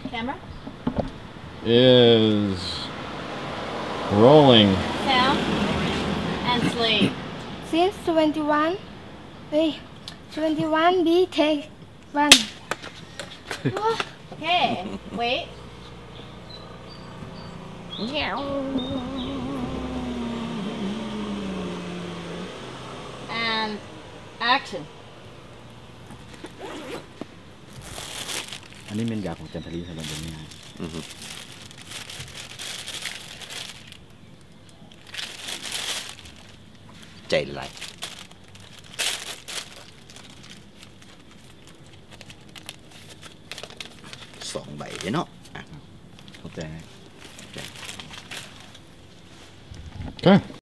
Camera is rolling. sound and sleep. Since 21, 21 B take 1. Okay, wait. And action. อันนี้เป็นยาของจันทรีสำหรับเด็กง่ายใจไหล2 ใบเนาะเข้าใจไหมโอเค